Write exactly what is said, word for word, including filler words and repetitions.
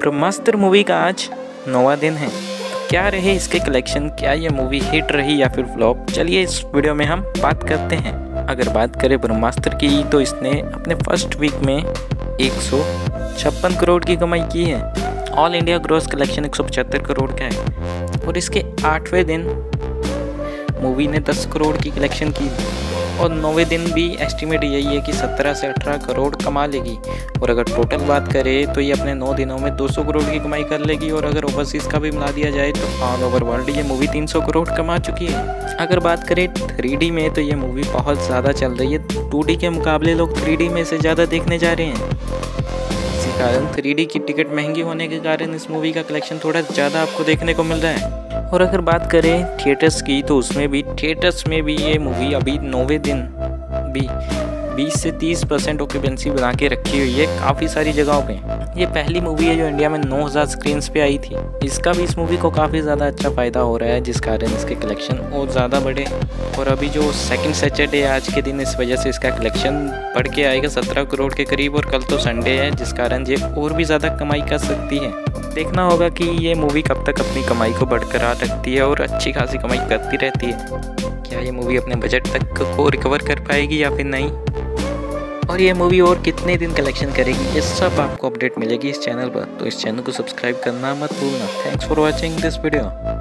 ब्रह्मास्त्र movie का आज नौवां दिन है। तो क्या रहे इसके कलेक्शन, क्या ये मूवी हिट रही या फिर फ्लॉप, चलिए इस वीडियो में हम बात करते हैं। अगर बात करें ब्रह्मास्त्र की तो इसने अपने फर्स्ट वीक में एक सौ छप्पन करोड़ की कमाई की है। ऑल इंडिया ग्रॉस कलेक्शन एक सौ पचहत्तर करोड़ का है और इसके आठवें दिन मूवी ने दस करोड़ की कलेक्शन की और नौवें दिन भी एस्टिमेट यही है कि सत्रह से अठारह करोड़ कमा लेगी। और अगर टोटल बात करें तो ये अपने नौ दिनों में दो सौ करोड़ की कमाई कर लेगी और अगर ओवरसीज़ का भी मिला दिया जाए तो ऑल ओवर वर्ल्ड ये मूवी तीन सौ करोड़ कमा चुकी है। अगर बात करें थ्री डी में तो ये मूवी बहुत ज़्यादा चल रही है। टू डी के मुकाबले लोग थ्री डी में से ज़्यादा देखने जा रहे हैं। इसी कारण थ्री डी की टिकट महंगी होने के कारण इस मूवी का कलेक्शन थोड़ा ज़्यादा आपको देखने को मिल रहा है। और अगर बात करें थिएटर्स की तो उसमें भी थिएटर्स में भी ये मूवी अभी नौवें दिन भी बीस से तीस परसेंट ऑक्यूपेंसी बना के रखी हुई है काफ़ी सारी जगहों पे। ये पहली मूवी है जो इंडिया में नौ हज़ार स्क्रीन्स पे आई थी। इसका भी इस मूवी को काफ़ी ज़्यादा अच्छा फ़ायदा हो रहा है जिस कारण इसके कलेक्शन और ज़्यादा बढ़े। और अभी जो सेकंड सैटरडे है आज के दिन, इस वजह से इसका कलेक्शन बढ़ के आएगा सत्रह करोड़ के करीब और कल तो संडे है जिस कारण ये और भी ज़्यादा कमाई कर सकती है। देखना होगा कि ये मूवी कब तक अपनी कमाई को बरकरार रखती है और अच्छी खासी कमाई करती रहती है। क्या ये मूवी अपने बजट तक को रिकवर कर पाएगी या फिर नहीं, और ये मूवी और कितने दिन कलेक्शन करेगी, ये सब आपको अपडेट मिलेगी इस चैनल पर। तो इस चैनल को सब्सक्राइब करना मत भूलना। Thanks for watching this video.